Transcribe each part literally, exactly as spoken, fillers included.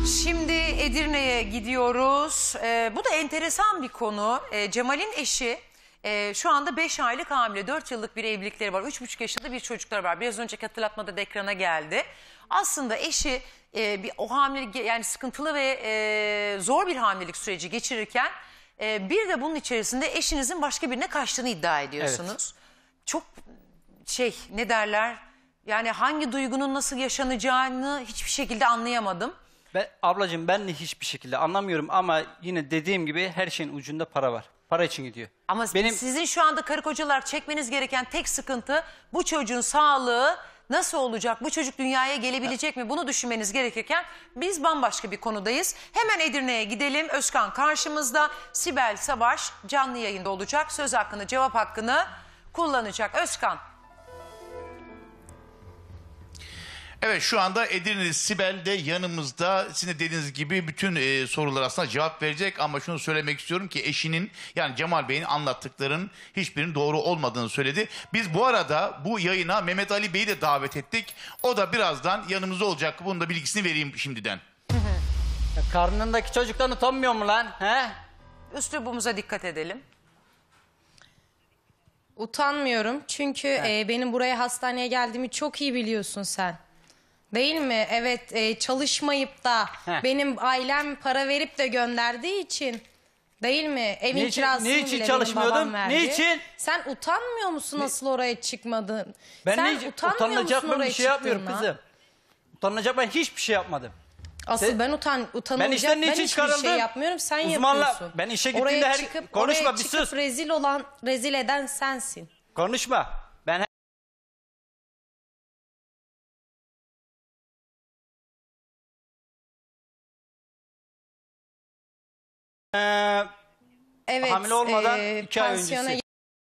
Şimdi Edirne'ye gidiyoruz. Ee, bu da enteresan bir konu. Ee, Cemal'in eşi e, şu anda beş aylık hamile. dört yıllık bir evlilikleri var. üç buçuk yaşında bir çocukları var. Biraz önceki hatırlatmada da ekrana geldi. Aslında eşi e, bir, o hamilelik yani sıkıntılı ve e, zor bir hamilelik süreci geçirirken e, bir de bunun içerisinde eşinizin başka birine kaçtığını iddia ediyorsunuz. Evet. Çok şey ne derler yani hangi duygunun nasıl yaşanacağını hiçbir şekilde anlayamadım. Ben, ablacığım ben de hiçbir şekilde anlamıyorum ama yine dediğim gibi her şeyin ucunda para var. Para için gidiyor. Ama Benim... sizin şu anda karı kocalar çekmeniz gereken tek sıkıntı bu çocuğun sağlığı nasıl olacak? Bu çocuk dünyaya gelebilecek mi? Bunu düşünmeniz gerekirken biz bambaşka bir konudayız. Hemen Edirne'ye gidelim. Özkan karşımızda. Sibel Savaş canlı yayında olacak. Söz hakkını, cevap hakkını kullanacak. Özkan. Evet, şu anda Edirne Sibel de yanımızda. Sizin de dediğiniz gibi bütün e, sorular aslında cevap verecek ama şunu söylemek istiyorum ki eşinin yani Cemal Bey'in anlattıklarının hiçbirinin doğru olmadığını söyledi. Biz bu arada bu yayına Mehmet Ali Bey'i de davet ettik. O da birazdan yanımızda olacak. Bunun da bilgisini vereyim şimdiden. Ya karnındaki çocuktan utanmıyor mu lan? He? Üslubumuza dikkat edelim. Utanmıyorum çünkü e, benim buraya hastaneye geldiğimi çok iyi biliyorsun sen. Değil mi? Evet, e, çalışmayıp da Heh. benim ailem para verip de gönderdiği için. Değil mi? Evin Niçin- kirasını niçin bile benim çalışmıyordun? babam verdi. Niçin? Sen utanmıyor musun nasıl oraya çıkmadın? Ben Sen hiç utanmıyor utanılacak musun ben oraya bir şey yapmıyorum çıktığına? kızım. Utanılacak ben hiçbir şey yapmadım. Asıl Sen- ben utan, utanılacak Ben işten niçin hiçbir çıkarıldım? şey yapmıyorum, sen Uzmanla- yapıyorsun. ben işe gittiğimde oraya her- çıkıp, konuşma, oraya bir çıkıp sus. rezil olan, rezil eden sensin. Konuşma. Ben Ee, Evet, hamile olmadan e, iki ay pansiyona öncesi.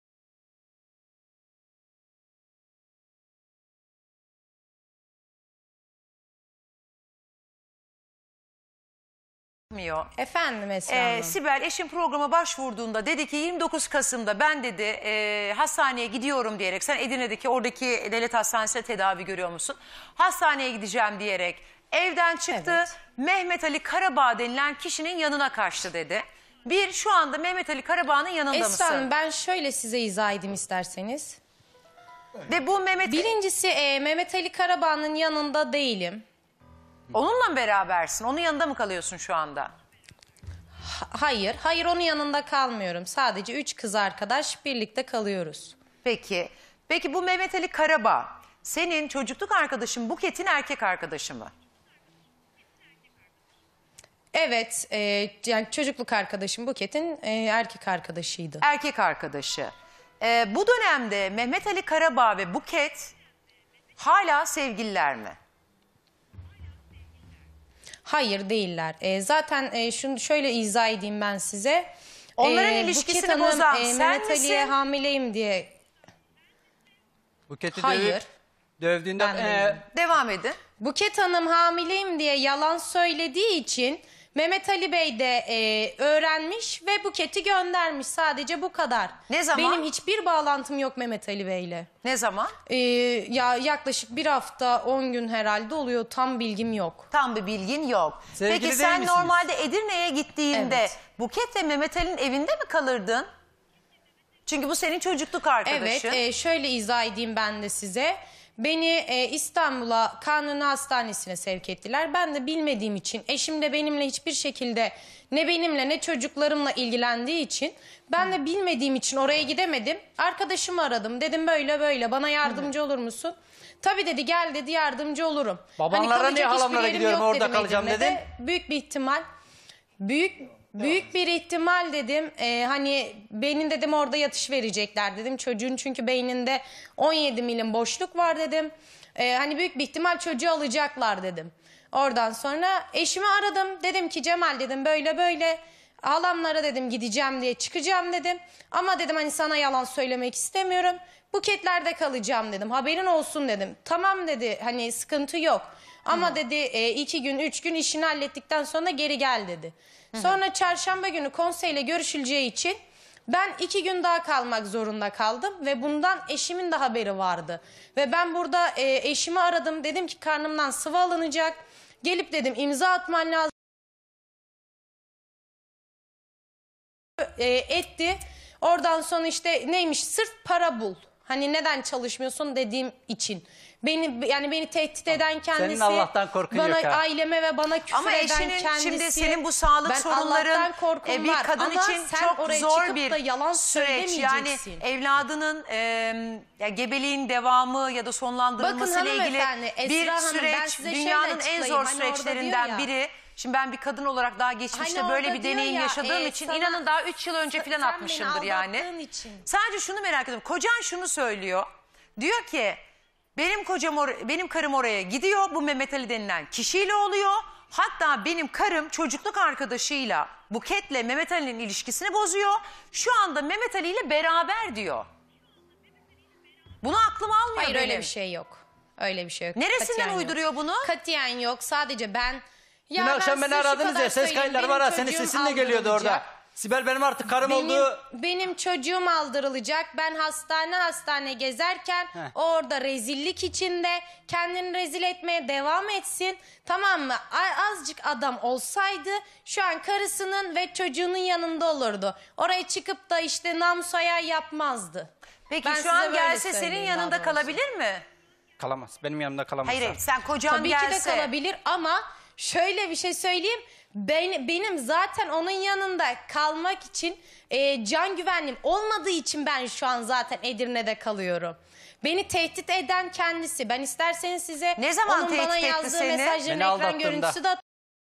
Efendim Esra Ee, Hanım. Sibel eşim programa başvurduğunda dedi ki yirmi dokuz Kasım'da ben dedi e, hastaneye gidiyorum diyerek, sen Edirne'deki oradaki devlet hastanesinde tedavi görüyor musun? Hastaneye gideceğim diyerek evden çıktı. Evet. Mehmet Ali Karabağ denilen kişinin yanına kaçtı dedi. Bir, şu anda Mehmet Ali Karabağ'ın yanında Esra mısın? Hanım, ben şöyle size izah edeyim isterseniz. Ve bu Mehmet Birincisi e, Mehmet Ali Karabağ'ın yanında değilim. onunla mı berabersin? Onun yanında mı kalıyorsun şu anda? Ha- hayır, hayır onun yanında kalmıyorum. Sadece üç kız arkadaş birlikte kalıyoruz. Peki. Peki bu Mehmet Ali Karabağ senin çocukluk arkadaşın Buket'in erkek arkadaşı mı? Evet, e, yani çocukluk arkadaşım Buket'in e, erkek arkadaşıydı. Erkek arkadaşı. Ee, bu dönemde Mehmet Ali Karabağ ve Buket hala sevgililer mi? Hayır değiller. E, zaten e, şunu şöyle izah edeyim ben size. Onların E, ilişkisini Buket Hanım, bozan e, sen Mehmet misin? Ali'ye hamileyim diye. Buket'i Hayır. dövüp, dövdüğünde Ben ee, değilim. Devam edin. Buket Hanım hamileyim diye yalan söylediği için Mehmet Ali Bey de e, öğrenmiş ve Buket'i göndermiş. Sadece bu kadar. Ne zaman? Benim hiçbir bağlantım yok Mehmet Ali Bey'le. Ne zaman? E, ya yaklaşık bir hafta on gün herhalde oluyor. Tam bilgim yok. Tam bir bilgin yok. Sevgili Peki değil sen misiniz? normalde Edirne'ye gittiğinde Evet. Buket ve Mehmet Ali'nin evinde mi kalırdın? Çünkü bu senin çocukluk arkadaşın. Evet, e, şöyle izah edeyim ben de size. Beni e, İstanbul'a Kanuni Hastanesi'ne sevk ettiler. Ben de bilmediğim için, eşim de benimle hiçbir şekilde ne benimle ne çocuklarımla ilgilendiği için, ben de bilmediğim için oraya gidemedim. Arkadaşımı aradım. Dedim böyle böyle bana yardımcı olur musun? Tabii dedi, gel dedi, yardımcı olurum. Babanlara kalacak niye hiçbir halamlara yerim gidiyorum, yok orada dedim kalacağım Edirne'de. dedin? Büyük bir ihtimal. Büyük büyük bir ihtimal dedim. Ee, hani benim dedim orada yatış verecekler dedim. Çocuğun çünkü beyninde on yedi milim boşluk var dedim. Ee, hani büyük bir ihtimal çocuğu alacaklar dedim. Oradan sonra eşimi aradım. Dedim ki Cemal dedim böyle böyle. Halamlara dedim gideceğim diye çıkacağım dedim. Ama dedim hani sana yalan söylemek istemiyorum. Buketlerde kalacağım dedim. Haberin olsun dedim. Tamam dedi, hani sıkıntı yok. Ama dedi e, iki gün üç gün işini hallettikten sonra geri gel dedi. Sonra çarşamba günü konseyle görüşüleceği için ben iki gün daha kalmak zorunda kaldım. Ve bundan eşimin de haberi vardı. Ve ben burada e, eşimi aradım. Dedim ki karnımdan sıvı alınacak. Gelip dedim imza atman lazım. E, etti. Oradan sonra işte neymiş, sırf para bul. Hani neden çalışmıyorsun dediğim için. Beni yani beni tehdit eden kendisi. Allah'tan korkun bana, yok ha. aileme ve bana küfür Ama eden eşinin kendisi. şimdi senin bu sağlık Ben sorunların Allah'tan korkum e, bir var. kadın Ama için sen çok oraya zor çıkıp bir da yalan süreç. Yani söylemeyeceksin. evladının e, ya gebeliğin devamı ya da sonlandırılması ile ilgili hanımefendi, Esra bir Hanım, ben süreç size şöyle dünyanın en açıklayayım. zor Hani orada süreçlerinden diyor ya. biri. Şimdi ben bir kadın olarak daha geçmişte Hani böyle orada bir diyor deneyim ya, yaşadığım e, için sana- inanın daha üç yıl önce falan Sen beni atmışımdır yani. aldattığın için. Sadece şunu merak ediyorum. Kocan şunu söylüyor. Diyor ki benim kocam or- benim karım oraya gidiyor. Bu Mehmet Ali denilen kişiyle oluyor. Hatta benim karım çocukluk arkadaşıyla Buket'le Mehmet Ali'nin ilişkisini bozuyor. Şu anda Mehmet Ali ile beraber diyor. Bunu aklım almıyor Hayır benim. öyle bir şey yok. Öyle bir şey yok. Neresinden Katiyen yok. uyduruyor bunu? Katiyen yok. Sadece ben... Ya Dün akşam beni size şu aradınız kadar ya, ses söyleyeyim, kayıtları benim var ha, senin çocuğum sesin de geliyordu orada. aldırılacak. Sibel benim artık karım Benim, oldu. benim çocuğum aldırılacak. Ben hastane hastane gezerken Heh. o orada rezillik içinde kendini rezil etmeye devam etsin. Tamam mı? A- Azıcık adam olsaydı şu an karısının ve çocuğunun yanında olurdu. Oraya çıkıp da işte namusaya yapmazdı. Peki Ben şu size an böyle gelse senin söyleyeyim yanında daha doğrusu. kalabilir mi? Kalamaz. Benim yanımda kalamaz. Hayır hayır sen kocan Tabii gelse. ki de kalabilir ama şöyle bir şey söyleyeyim. Ben, benim zaten onun yanında kalmak için e, can güvenliğim olmadığı için ben şu an zaten Edirne'de kalıyorum. Beni tehdit eden kendisi. Ben isterseniz size Ne zaman onun tehdit bana etti yazdığı seni? mesajların Beni ekran aldattığında. görüntüsü de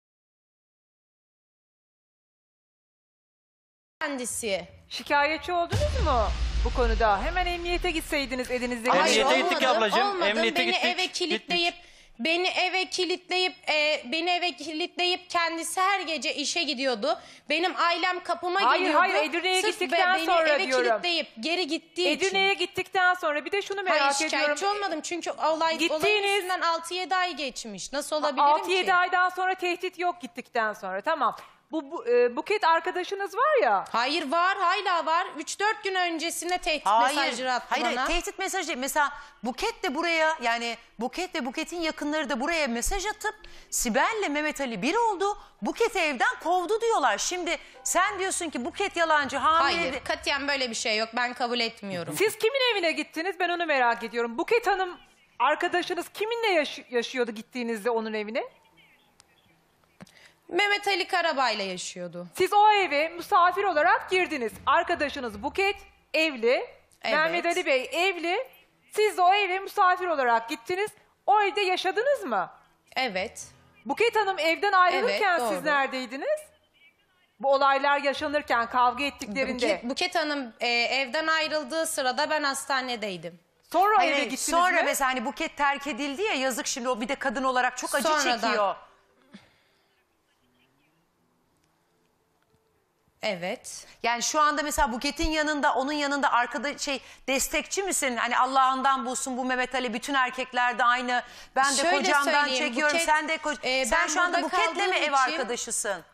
kendisi. Şikayetçi oldunuz mu bu konuda? Hemen emniyete gitseydiniz elinizde. Hayır, Hayır, Emniyete gittik olmadım, ablacığım, olmadım. emniyete beni gittik, eve kilitleyip beni eve kilitleyip e, beni eve kilitleyip kendisi her gece işe gidiyordu. Benim ailem kapıma Hayır, geliyordu. hayır, Edirne'ye Sırf gittikten beni sonra eve diyorum. kilitleyip geri gittiği Edirne'ye için. gittikten sonra bir de şunu merak Hayır şikayetçi ediyorum. olmadım çünkü olay, olayın Gittiğiniz- üstünden altı yedi ay geçmiş. Nasıl olabilirim altı ki? yedi aydan sonra tehdit yok gittikten sonra. Tamam. Bu, bu e, Buket arkadaşınız var ya. Hayır var, hala var. üç dört gün öncesinde tehdit Hayır, mesajları attı hayır, bana. tehdit mesajı değil. Mesela Buket de buraya yani Buket ve Buket'in yakınları da buraya mesaj atıp Sibel'le Mehmet Ali bir oldu. Buket'i evden kovdu diyorlar. Şimdi sen diyorsun ki Buket yalancı hamile. Hayır, katiyen böyle bir şey yok. Ben kabul etmiyorum. Siz kimin evine gittiniz? Ben onu merak ediyorum. Buket Hanım arkadaşınız kiminle yaş- yaşıyordu gittiğinizde onun evine? Mehmet Ali Karabay'la yaşıyordu. Siz o eve misafir olarak girdiniz. Arkadaşınız Buket evli. Evet. Mehmet Ali Bey evli. Siz de o eve misafir olarak gittiniz. O evde yaşadınız mı? Evet. Buket Hanım evden ayrılırken Evet, siz doğru. neredeydiniz? Bu olaylar yaşanırken, kavga ettiklerinde. Buket, Buket Hanım e, evden ayrıldığı sırada ben hastanedeydim. Sonra o Hayır, eve hayır, gittiniz sonra mi? mesela hani Buket terk edildi ya yazık şimdi o bir de kadın olarak çok acı Sonradan. çekiyor. Evet. Yani şu anda mesela Buket'in yanında onun yanında arkada şey destekçi misin? Hani Allah'ından bulsun bu Mehmet Ali bütün erkekler de aynı. Ben de Şöyle kocamdan söyleyeyim, çekiyorum. Buket, sen de ko- e, sen ben şu anda burada Buket'le mi kaldığım ev için- arkadaşısın?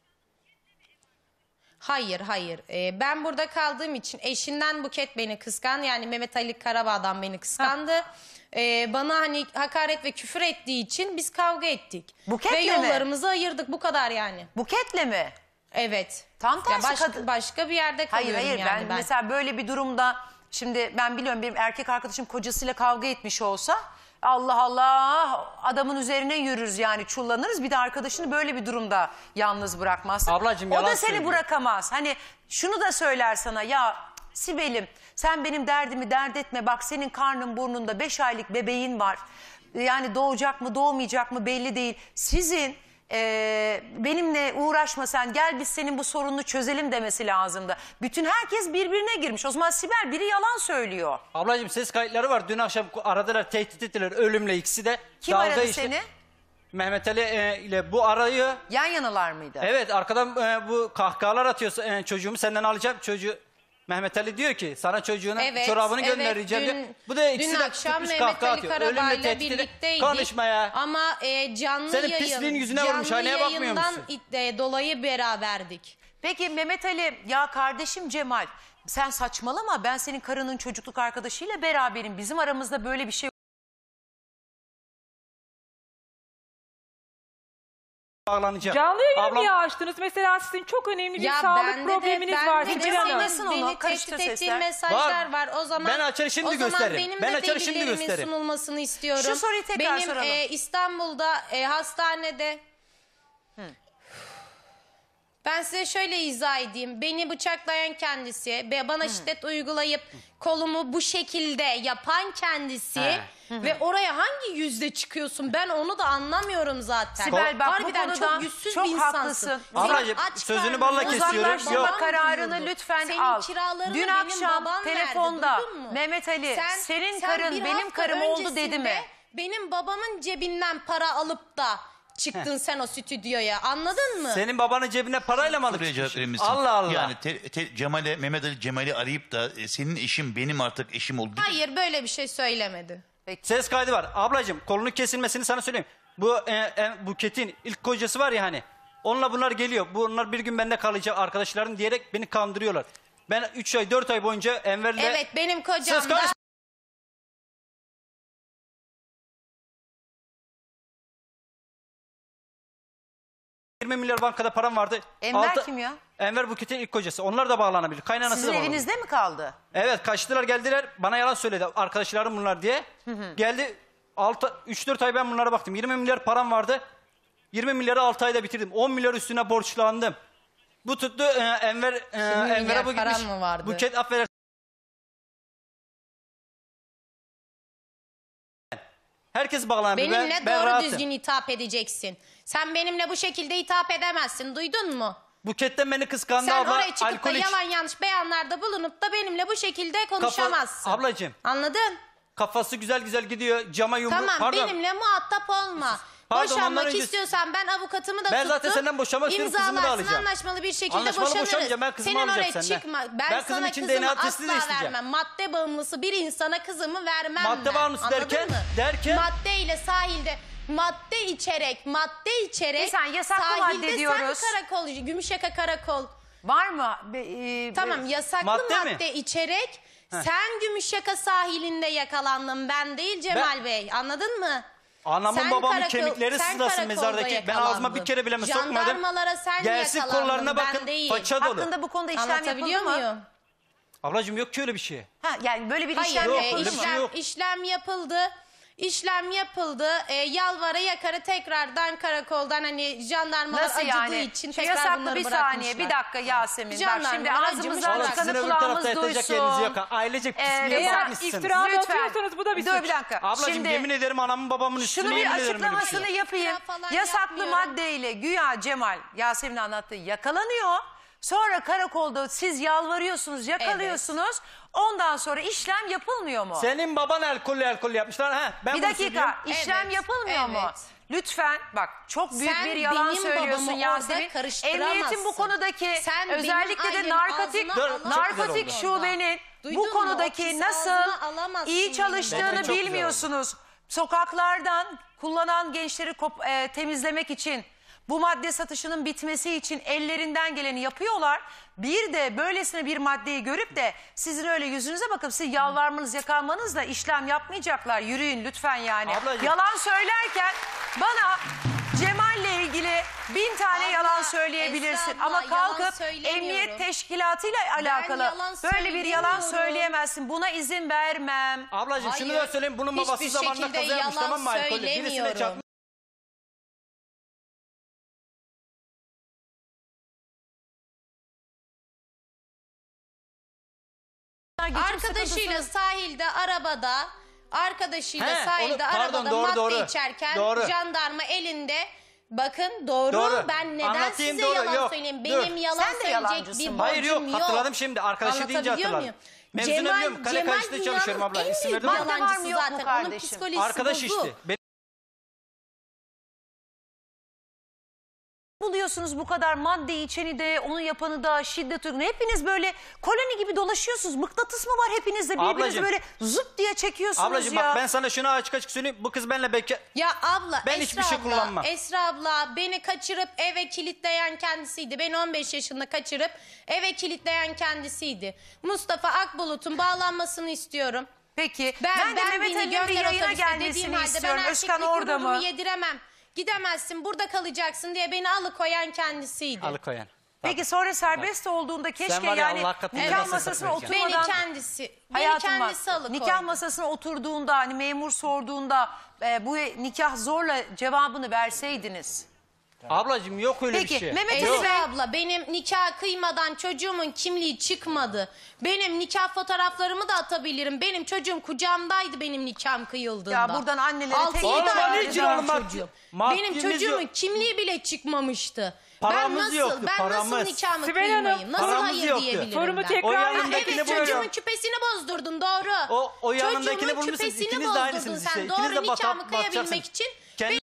Hayır, hayır. E, ben burada kaldığım için eşinden Buket beni kıskandı. Yani Mehmet Ali Karabağ'dan beni kıskandı. E, bana hani hakaret ve küfür ettiği için biz kavga ettik. Buket'le ve mi? yollarımızı ayırdık. Bu kadar yani. Buket'le mi? Evet. Tam tersi Ya başka, kadın- başka bir yerde Hayır kalıyorum hayır yani ben, ben. mesela böyle bir durumda şimdi ben biliyorum benim erkek arkadaşım kocasıyla kavga etmiş olsa Allah Allah adamın üzerine yürürüz yani çullanırız bir de arkadaşını böyle bir durumda yalnız bırakmazsın. Ablacığım, o yalan da seni söylüyor. bırakamaz. Hani şunu da söyler sana ya Sibel'im sen benim derdimi dert etme bak senin karnın burnunda beş aylık bebeğin var. Yani doğacak mı doğmayacak mı belli değil. Sizin Ee, benimle uğraşma sen gel biz senin bu sorununu çözelim demesi lazımdı. Bütün herkes birbirine girmiş. O zaman Sibel biri yalan söylüyor. Ablacığım ses kayıtları var. Dün akşam aradılar, tehdit ettiler ölümle ikisi de. Kim Dalga aradı işte. seni? Mehmet Ali e, ile bu arayı. Yan yanalar mıydı? Evet arkadan e, bu kahkahalar atıyor. E, çocuğumu senden alacağım. Çocuğu Mehmet Ali diyor ki sana çocuğuna Evet, çorabını evet. göndereceğim Dün- diyor. Bu da ikisi dün de akşam tutmuş Mehmet kahkaha Ali atıyor. Karabay'la Ölümle tehdit edip- birlikteydik. Konuşma ya. Ama e, canlı Senin yayın, pisliğin yüzüne canlı vurmuş, aynaya bakmıyor yayından musun? it- e, dolayı beraberdik. Peki Mehmet Ali ya kardeşim Cemal sen saçmalama ben senin karının çocukluk arkadaşıyla beraberim. Bizim aramızda böyle bir şey bağlanacağım. Canlı yayını Ablam- niye açtınız? Mesela sizin çok önemli bir Ya sağlık bende de- probleminiz bende var. de Seçil Cevap Hanım. versin onu, Beni karıştı tehdit ettiğin sesler. mesajlar var. O zaman Ben açar şimdi o zaman gösteririm. benim Ben de açar şimdi delillerimin gösteririm. sunulmasını istiyorum. Şu soruyu tekrar benim, soralım. e, İstanbul'da e, hastanede ben size şöyle izah edeyim. Beni bıçaklayan kendisi ve bana şiddet uygulayıp kolumu bu şekilde yapan kendisi He. ve oraya hangi yüzde çıkıyorsun? Ben onu da anlamıyorum zaten. Sibel bak bu Harbiden konuda çok yüzsüz çok bir insansın. haklısın. Senin Ablacığım, aç sözünü karnın, balla uzaklaşma kesiyorum. Yok. kararını duyurdu. lütfen Senin al. kiralarını Dün benim akşam babam telefonda verdi, duydun mu? Mehmet Ali Sen- senin sen karın bir benim hafta karım oldu dedi öncesinde mi? Benim babamın cebinden para alıp da çıktın sen o stüdyoya, anladın mı? Senin babanın cebine parayla mı alıp Buraya cevap verir çıkmışsın? misin? Allah Allah. Yani te, te, Cemal'e, Mehmet Ali Cemal'i arayıp da e, senin eşim benim artık eşim oldu. Hayır, böyle bir şey söylemedi. Ses kaydı var. Ablacığım kolunun kesilmesini sana söyleyeyim. Bu e, e, Buket'in ilk kocası var ya hani. Onunla bunlar geliyor. Bunlar bir gün bende kalacak arkadaşlarım diyerek beni kandırıyorlar. Ben üç ay dört ay boyunca Enver'le... Evet, benim kocam Ses da kaydı. yirmi milyar bankada param vardı. Enver Altı- kim ya? Enver Buket'in ilk kocası. Onlar da bağlanabilir. Kaynanası Sizin da bağlanabilir. evinizde mi kaldı? Evet, kaçtılar geldiler. Bana yalan söyledi. Arkadaşlarım bunlar diye. Geldi üç dört ay ben bunlara baktım. yirmi milyar param vardı. yirmi milyarı altı ayda bitirdim. on milyar üstüne borçlandım. Bu tuttu e, Enver e, milyar Enver'e bu param gitmiş. mı vardı? Buket affeder. Herkes bağlanabilir. benimle Ben, ben doğru rahatım. düzgün hitap edeceksin. Sen benimle bu şekilde hitap edemezsin, duydun mu? Buket'ten beni kıskandı Sen abla. oraya çıkıp da alkolik. yalan yanlış beyanlarda bulunup da benimle bu şekilde konuşamazsın. ablacığım. Anladın? Kafası güzel güzel gidiyor. Cama yumruk. Tamam, Pardon. benimle muhatap olma. Pardon, ondan Boşanmak önce- istiyorsan ben avukatımı da Ben tuttum. zaten senden boşanmak istiyorum, kızımı da İmzalarsın, alacağım. anlaşmalı bir şekilde Anlaşmalı boşanırız. boşanmayacağım, ben kızımı Senin oraya alacağım senden. çıkma. Ben, Ben kızım sana için kızımı D N A testi de asla isteyeceğim. vermem. Madde bağımlısı bir insana kızımı vermem Madde ben. bağımlısı Anladın derken- mı? derken? Maddeyle sahilde madde içerek, madde içerek. Bir saniye, yasaklı sahilde madde diyoruz. sen karakol, Gümüşyaka karakol. Var mı? Be- e, Tamam, be- yasaklı Madde madde, mi? içerek sen Gümüşyaka sahilinde yakalandın, ben değil Cemal Ben- Bey, anladın mı? Anamın Sen babamın karakol- kemikleri sen sızlasın karakolda mezardaki. Ben ağzıma bir kere bile mi yakalandın. sokmadım. Jandarmalara sen Gelsin yakalandın, kollarına ben bakın. değil. Faça dolu. hakkında bu konuda işlem Anlatabiliyor yapıldı mı? muyum? Ablacığım yok ki öyle bir şey. Ha, yani böyle bir Hayır, işlem Yok, e, yapıldı öyle bir mı? şey işlem, yok. işlem yapıldı. İşlem yapıldı. E, yalvara yakarı tekrardan karakoldan, hani jandarmalar Nasıl acıdığı yani? için Şu tekrar yasaklı bunları bir bırakmışlar. saniye, bir dakika Yasemin. Bak Jandarmalar şimdi acımış, ağzımızdan Allah Valla çıkanı sizin öbür tarafta kulağımız yatacak yeriniz duysun. yok. ha. Ailecek Ee, pisliğe eğer bakmışsınız. iftira- Lütfen. atıyorsanız bu da bir Dur suç. bir dakika. Ablacığım Şimdi yemin ederim anamın babamın üstüne şunu bir yemin ederim öyle bir şey. açıklamasını yapayım. Ya falan Yasaklı yapmıyorum. maddeyle güya Cemal, Yasemin anlattı, yakalanıyor. Sonra karakolda siz yalvarıyorsunuz, yakalıyorsunuz. Ondan sonra işlem yapılmıyor mu? Senin baban alkollü alkollü yapmışlar. Ha, ben Bir bunu dakika, söylüyorum. işlem Evet, yapılmıyor mu? evet. Lütfen bak, çok büyük Sen bir yalan benim söylüyorsun babamı Yasemin. orada karıştıramazsın. Emniyetin bu konudaki Sen benim özellikle de ailemin narkotik ağzına Dur, çok güzel narkotik oldu. şubenin Duydun mu? bu O konudaki pis nasıl ağzına alamazsın iyi benim. çalıştığını Bence çok güzel bilmiyorsunuz. Sokaklardan kullanan gençleri kop- e, temizlemek için, bu madde satışının bitmesi için ellerinden geleni yapıyorlar. Bir de böylesine bir maddeyi görüp de sizin öyle yüzünüze bakıp siz yalvarmanız, yakalmanızla işlem yapmayacaklar. Yürüyün lütfen yani. Ablacığım. Yalan söylerken bana Cemal'le ilgili bin tane Abla, yalan söyleyebilirsin. Esra abla, Ama yalan kalkıp söylemiyorum. emniyet teşkilatıyla alakalı yalan böyle bir yalan söylemiyorum. söyleyemezsin. Buna izin vermem. Ablacığım şunu Hayır, da söyleyeyim. Bunun babası hiçbir zamanında şekilde kaza yapmış, yalan tamam mı alkollü? Birisine söylemiyorum. çarpmış. Geçim Arkadaşıyla sıkıntısı- sahilde arabada, arkadaşıyla He, sahilde onu- pardon, arabada doğru, madde doğru. içerken Doğru. jandarma elinde. Bakın doğru. Doğru. Ben neden Anlatayım, size doğru. yalan Yok, söyleyeyim? dur. Benim yalan Sen de söyleyecek yalancısın bir bak. borcum Hayır yok, yok. hatırladım şimdi. Arkadaşı deyince Anlatabiliyor hatırladım. muyum? Mevzunu Cemal- biliyorum. Kale Cemal karşıda çalışıyorum dünyanın abla. en İsim büyük verdim ama. Madde var mı, yalancısı yok mu zaten. Onun kardeşim? psikolojisi Arkadaş bozuk. işte. Benim buluyorsunuz bu kadar madde içeni de onu yapanı da şiddet uygulayan. Hepiniz böyle koloni gibi dolaşıyorsunuz. Mıknatıs mı var hepinizde? Birbirinizi Ablacığım. böyle zıp diye çekiyorsunuz Ablacığım ya. bak ben sana şunu açık açık söyleyeyim. Bu kız benimle bekar... Ya abla, Ben Esra hiçbir şey abla, kullanmam. Esra abla beni kaçırıp eve kilitleyen kendisiydi. Beni on beş yaşında kaçırıp eve kilitleyen kendisiydi. Mustafa Akbulut'un bağlanmasını istiyorum. Peki Ben, ben, de ben Mehmet beni Ali'nin bir gönder yayına otobüste dediğim gelmesini halde istiyorum. ben Özkan erkeklik orada gururumu mı? yediremem. Gidemezsin, burada kalacaksın diye beni alıkoyan kendisiydi. Alıkoyan. Peki sonra serbest olduğunda keşke var ya, yani Allah katında nikah nasıl masasına saklayacak? Beni oturmadan... kendisi, beni Hayatım bak, kendisi alıkoydu. nikah masasına oturduğunda hani memur sorduğunda e, bu nikah zorla cevabını verseydiniz. Ablacığım yok öyle Peki, bir şey. Mehmet Ali Esra Bey, abla benim nikah kıymadan çocuğumun kimliği çıkmadı. Benim nikah fotoğraflarımı da atabilirim. Benim çocuğum kucağımdaydı benim nikahım kıyıldığında. Ya buradan annelere Altı tek yedi bir Vallahi aylık niçin benim oğlum bak- çocuğum. Maddemiz Benim çocuğumun yok. kimliği bile çıkmamıştı. Paramız ben nasıl, yoktu, ben paramız. nasıl nikahımı Sibel Hanım, kıymayayım? Nasıl paramız hayır yoktu. diyebilirim Sorumu ben? tekrar- O Ha, yanındakini evet buluyorum. çocuğumun küpesini bozdurdun doğru. O, o yanındakini Çocuğumun bulmuşsun. küpesini İkiniz de bozdurdun aynısınız sen. işte. Doğru İkiniz de nikahımı bakıp kıyabilmek bakacaksınız. için Kendi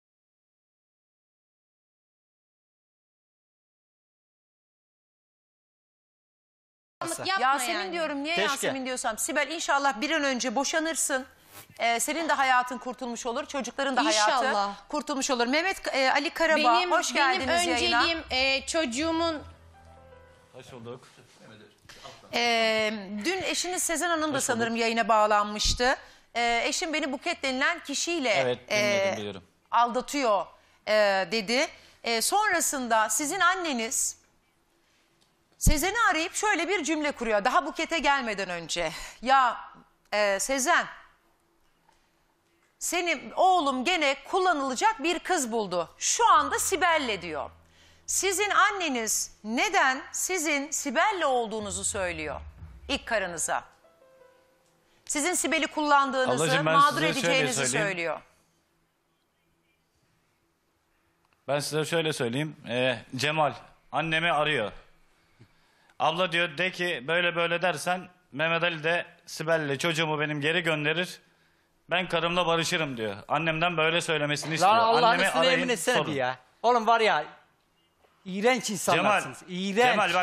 yapma Yasemin yani. diyorum, niye Keşke. Yasemin diyorsam. Sibel inşallah bir an önce boşanırsın. Ee, senin de hayatın kurtulmuş olur. Çocukların da hayatı İnşallah. kurtulmuş olur. Mehmet e, Ali Karabağ, Benim, hoş benim geldiniz yayına. önceliğim e, çocuğumun Hoş bulduk. Ee, dün eşiniz Sezen Hanım da sanırım yayına bağlanmıştı. Ee, eşim beni Buket denilen kişiyle Evet, dinledim, e, biliyorum. aldatıyor e, dedi. E, sonrasında sizin anneniz Sezen'i arayıp şöyle bir cümle kuruyor. Daha Buket'e gelmeden önce. Ya e, Sezen, senin oğlum gene kullanılacak bir kız buldu. Şu anda Sibel'le diyor. Sizin anneniz neden sizin Sibel'le olduğunuzu söylüyor ilk karınıza? Sizin Sibel'i kullandığınızı, Ablacığım, ben mağdur size edeceğinizi şöyle söyleyeyim. söylüyor. Ben size şöyle söyleyeyim. Ee, Cemal annemi arıyor. Abla diyor de ki böyle böyle dersen Mehmet Ali de Sibel'le çocuğumu benim geri gönderir. Ben karımla barışırım diyor. Annemden böyle söylemesini istiyor. Lan Allah'ın Annemi üstüne arayın, emin etsene sorun. bir ya. Oğlum var ya, iğrenç Cemal, insanlarsınız. İğrenç. Cemal bak